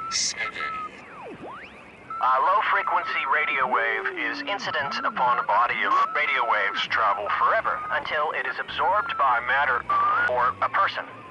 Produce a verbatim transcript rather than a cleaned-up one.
seven. A low-frequency radio wave is incident upon a body of radio waves travel forever until it is absorbed by matter or a person.